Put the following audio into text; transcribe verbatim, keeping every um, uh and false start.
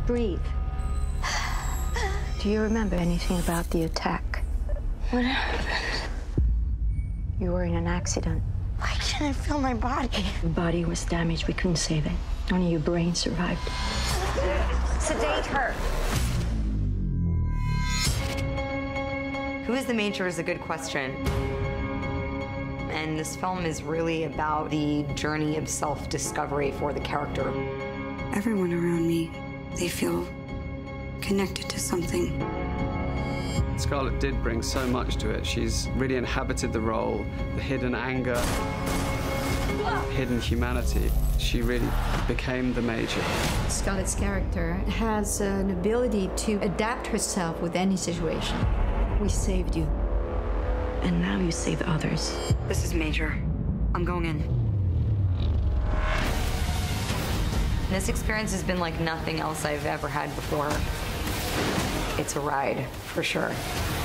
breathe. Do you remember anything about the attack? What happened? You were in an accident. Why can't I feel my body? Your body was damaged. We couldn't save it. Only your brain survived. Sedate her. Who is the Major is a good question. And this film is really about the journey of self-discovery for the character. Everyone around me, they feel connected to something. Scarlett did bring so much to it. She's really inhabited the role, the hidden anger, hidden humanity. She really became the Major. Scarlett's character has an ability to adapt herself with any situation. We saved you. And now you save others. This is Major. I'm going in. This experience has been like nothing else I've ever had before. It's a ride, for sure.